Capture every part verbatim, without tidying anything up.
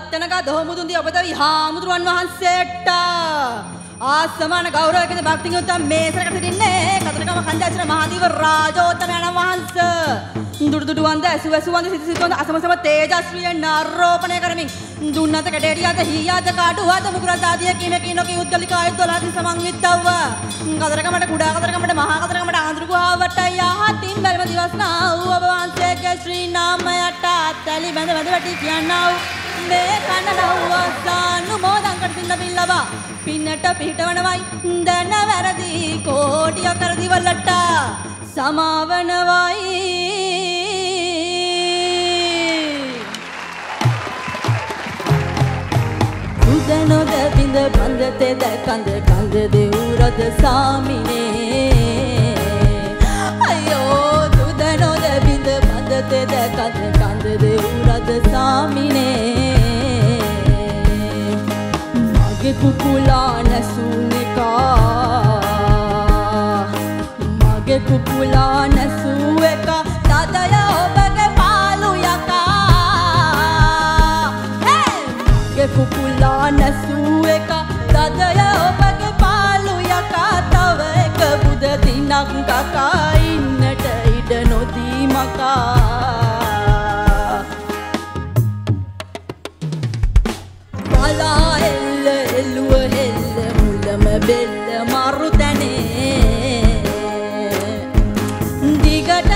ඔබත් යනක දොමුදුන්දී ඔබද විහාමුදුරන් වහන්සේට ආසමාන ගෞරවයෙන් භක්තිය උත්තම මේසරකට සිටින්නේ කතරගම කන්දාචර මහදීව රාජෝත්තමයන් වහන්සේ දුඩු දුඩු වන්ද ඇසු ඇසු වන්ද සිත සිත වන්ද අසමසම තේජස්වියෙන් ආරෝපණය කරමින් දුන්නත කැඩේරියද හීයාද කාඩුවාද මුකුරද ආදී කීම කීනෝකී උද්ගලික ආයුධ දොලාදී සමන්විතව කතරගමට කුඩා කතරගමට මහා කතරගමට ආන්දරු ගුහාවට යහතින් බැලම දිවස් නා වූ ඔබ වහන්සේගේ ශ්‍රී නාමයට තැලි බඳ බඳ වැටි කියනා වූ මේ කනලව්වසානු මොදං කටින්න බිල්ලවා පින්නට පිටවනවයි දන වැරදි කෝටිය කරදි වලට සමාවනවයි උදනොද බිඳ බඳ තෙද කඳ කඳ දෙවුරද සාමිනේ අයෝ උදනොද බිඳ බඳ තෙද කඳ කඳ දෙවුරද සාමිනේ මගේ කුකුලා නැසුනිකා මගේ කුකුලා නැසූ එක තදය ඔබගේ පාලු යකා මගේ කුකුලා නැසූ එක තදය ඔබගේ පාලු යකා තව එක බුද දිනක් කකා ඉන්නට ඉඩ නොදී මකා බලා එල්ල එල්ලුව හෙල්ල මුලම බෙල්ල මරු තැනේ දිගට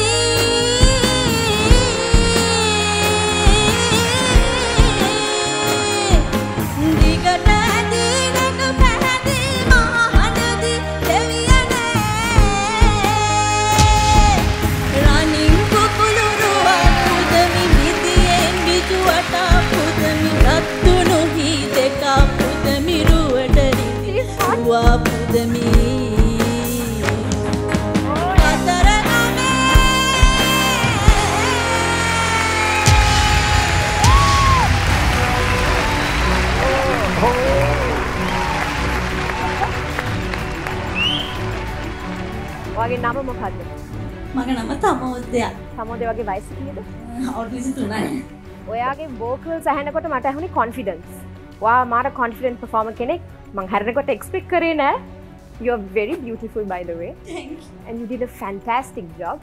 ඔයාගේ නම මොකද්ද? මගේ නම තමෝදය. තමෝදය වගේ වයස කීයද? අවුරුදු විසි තුනයි. ඔයාගේ vocals ඇහෙනකොට මට ඇහුනේ confidence. ඔයා මාර confident performer කෙනෙක්. මං හැරෙනකොට expect කරේ නෑ. You are very beautiful by the way. Thank you. And you did a fantastic job.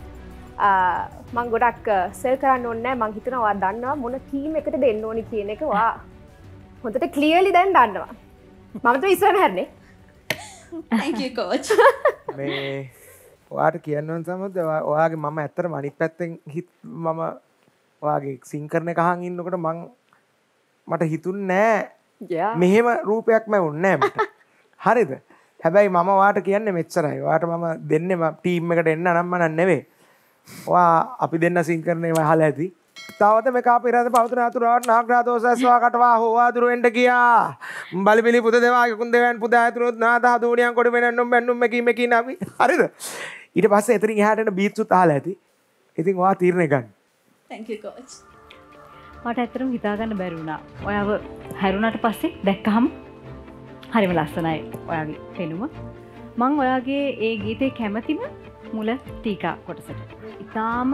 මං ගොඩක් සෙල් කරන්න ඕනේ නෑ. මං හිතනවා ඔයා දන්නවා මොන team එකට දෙන්න ඕනි කියන එක. ඔයා හොඳට clearly දැන් දන්නවා. මම તો ඉස්සරහම හැරෙන්නේ. Thank you coach. මේ ඔයාට කියන්න ඕන සමහරවිට ඔයාගේ මම ඇත්තටම අනිත් පැත්තෙන් හිත මම ඔයාගේ සිං කරන එක අහන් ඉන්නකොට මං මට හිතුන්නේ නෑ මෙහෙම රූපයක් මැවුන්නේ නෑ මට. හරිද? හැබැයි මම ඔයාට කියන්නේ මෙච්චරයි. ඔයාට මම දෙන්නේ මම ටීම් එකට එන්න නම් මම නෙවෙයි. ඔයා අපි දෙන්න සිං කරන ඒවා අහලා ඇති. තවද මේ කාපිරාද පවතුන අතුරාවට නාග්‍රාදෝසස්වා කටවා හොවාදුරු වෙන්න ගියා. බලපිලි පුත දෙවාගේ කුන් දෙවන් පුදා ඇතුනොත් නාදා දෝණියන් කොට වෙනන්නම් බැන්නුම් මෙකි මෙකි නවි. හරිද? ඊට පස්සේ එතනින් එහාට එන බීට්ස් උත් අහලා ඇති. ඉතින් ඔයා තීරණය ගන්න. Thank you coach. මට ඇත්තටම හිතා ගන්න බැරි වුණා. ඔයාව හැරුණාට පස්සේ දැක්කහම හරිම ලස්සනයි ඔයාගේ පෙනුම. මම ඔයාගේ ඒ ගීතේ කැමතිම මුල ටීකා කොටසට. ඉතාලම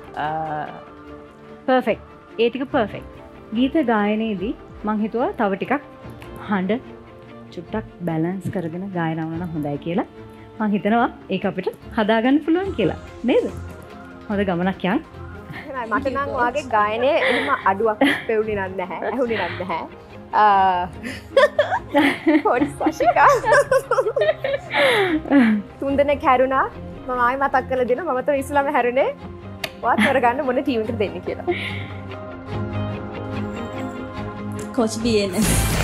පර්ෆෙක්ට්. ඒ ටික පර්ෆෙක්ට්. ගීත ගායනයේදී මං හිතුවා තව ටිකක් හඬ චුට්ටක් බැලන්ස් කරගෙන ගායනා වුණා නම් හොඳයි කියලා. මං හිතනවා ඒක අපිට හදාගන්න පුළුවන් කියලා. නේද? හොඳ ගමනක් යන්. මට නම් ඔයාගේ ගායනය එහෙම අඩුවක් පෙවුනේ නැහැ. ඇහුනේ නැහැ. පොඩි සශිකා තුන්දෙනෙක් හැරුණා. මම ආයෙ මතක් කරලා දෙනවා මම તો ඉස්ලාම හැරුණේ ඔයාත් කරගන්න මොන ටීම් එකට දෙන්නේ කියලා. Coach B N S.